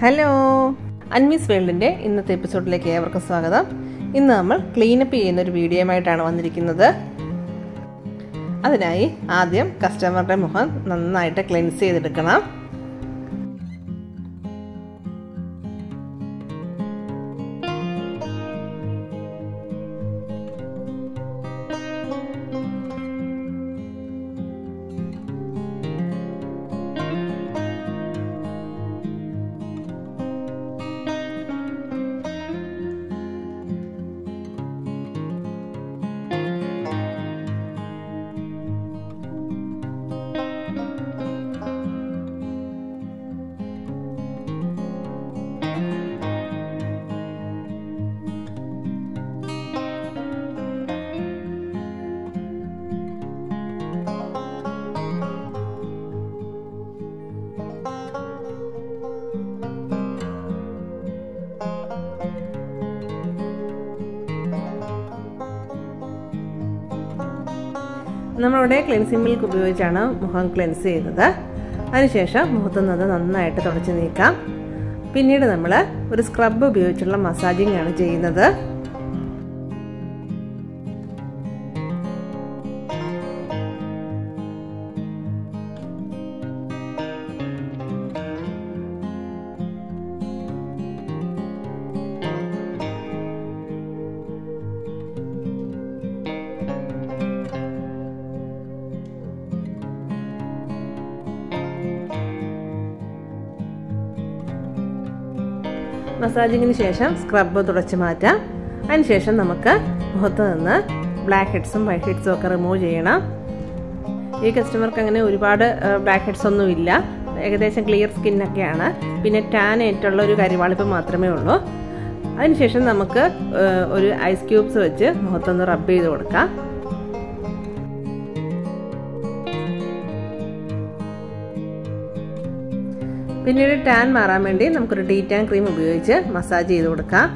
Hello, അൻമീസ് വേൾഡിൻ്റെ ഇന്നത്തെ എപ്പിസോഡിലേക്ക് ഏവർക്കും സ്വാഗതം. ഇന്ന് നമ്മൾ ക്ലീനപ്പ് ചെയ്യുന്നൊരു വീഡിയോയുമായിട്ടാണ് വന്നിരിക്കുന്നത്. അതിനായി ആദ്യം കസ്റ്റമറുടെ മുഖം നന്നായിട്ട് ക്ലെൻസ് ചെയ്തെടുക്കണം. നമ്മളിവിടെ ക്ലെൻസിംഗ് മിൽക്ക് ഉപയോഗിച്ചാണ് മുഖം ക്ലെൻസ് ചെയ്യുന്നത്. അതിനുശേഷം മുഖത്തു നിന്ന് നന്നായിട്ട് തുടച്ച് നീക്കാം. പിന്നീട് നമ്മൾ ഒരു സ്ക്രബ് ഉപയോഗിച്ചുള്ള മസാജിങ് ആണ് ചെയ്യുന്നത്. മസാജിങ്ങിന് ശേഷം സ്ക്രബ് തുടച്ച് മാറ്റാം. അതിനുശേഷം നമുക്ക് മുഖത്ത് നിന്ന് ബ്ലാക്ക് ഹെഡ്സും വൈറ്റ് ഹെഡ്സും ഒക്കെ റിമൂവ് ചെയ്യണം. ഈ കസ്റ്റമർക്ക് അങ്ങനെ ഒരുപാട് ബ്ലാക്ക് ഹെഡ്സ് ഒന്നും ഇല്ല, ഏകദേശം ക്ലിയർ സ്കിന്നൊക്കെയാണ്. പിന്നെ ടാൻ ആയിട്ടുള്ള ഒരു കരിവാളിപ്പ് മാത്രമേ ഉള്ളൂ. അതിനുശേഷം നമുക്ക് ഒരു ഐസ് ക്യൂബ്സ് വെച്ച് മുഖത്തൊന്ന് റബ്ബ് ചെയ്ത് കൊടുക്കാം. പിന്നീട് ടാൻ മാറാൻ വേണ്ടി നമുക്കൊരു ഡീറ്റാൻ ക്രീം ഉപയോഗിച്ച് മസാജ് ചെയ്ത് കൊടുക്കാം.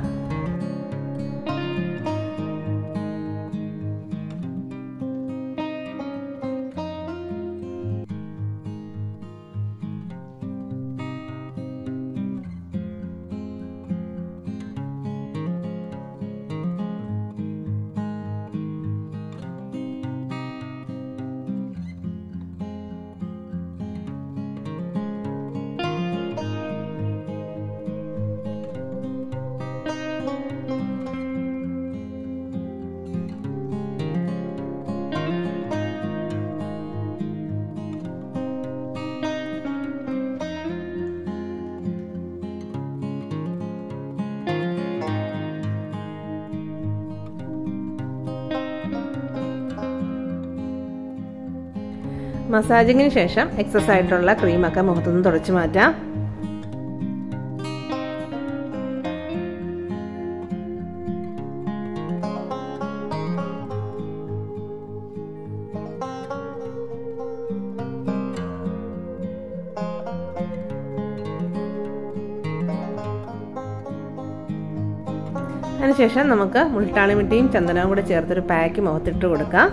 മസാജിങ്ങിന് ശേഷം എക്സസ് ആയിട്ടുള്ള ക്രീമൊക്കെ മുഖത്തുനിന്ന് തുടച്ചു മാറ്റാം. അതിനുശേഷം നമുക്ക് മുൾട്ടാണി മിട്ടിയും ചന്ദനവും കൂടെ ചേർത്തൊരു പാക്ക് മുഖത്തിട്ട് കൊടുക്കാം.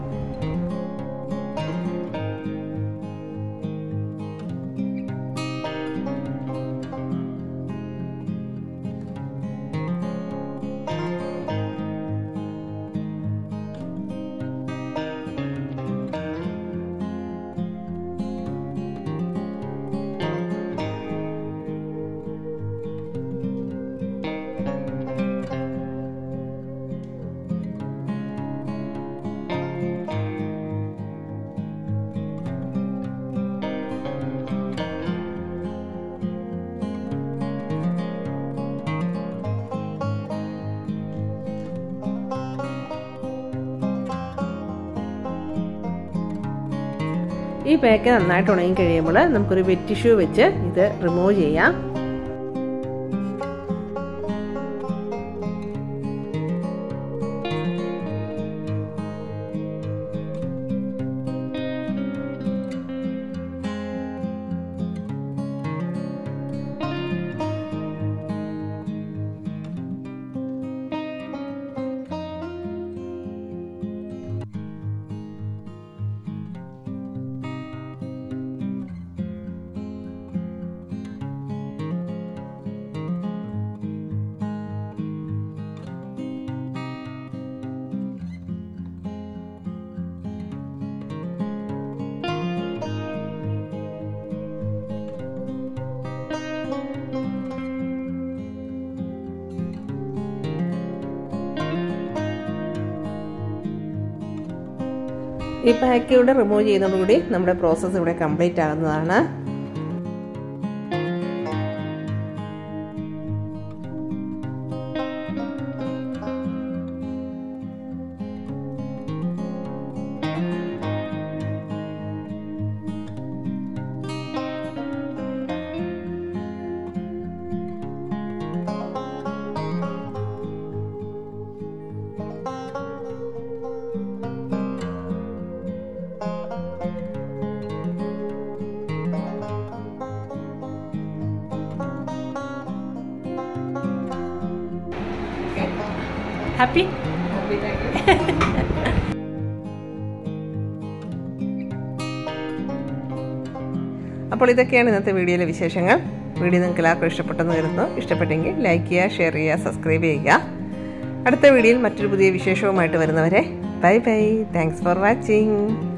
ഈ പാക്ക് നന്നായിട്ട് ഉണങ്ങി കഴിയുമ്പോൾ നമുക്കൊരു വെറ്റ് ടിഷ്യൂ വെച്ച് ഇത് റിമൂവ് ചെയ്യാം. ഈ പാക്ക് ഇവിടെ റിമൂവ് ചെയ്യുന്നതോടുകൂടി നമ്മുടെ പ്രോസസ്സ് ഇവിടെ കംപ്ലീറ്റ് ആകുന്നതാണ്. Happy? Happy, thank you. അപ്പോൾ ഇതൊക്കെയാണ് ഇന്നത്തെ വീഡിയോയിലെ വിശേഷങ്ങൾ. വീഡിയോ നിങ്ങൾക്ക് എല്ലാവർക്കും ഇഷ്ടപ്പെട്ടെന്ന് കരുതുന്നു. ഇഷ്ടപ്പെട്ടെങ്കിൽ ലൈക്ക് ചെയ്യുക, ഷെയർ ചെയ്യുക, സബ്സ്ക്രൈബ് ചെയ്യുക. അടുത്ത വീഡിയോയിൽ മറ്റൊരു പുതിയ വിശേഷവുമായിട്ട് വരുന്നവരെ bye bye. Thanks for watching.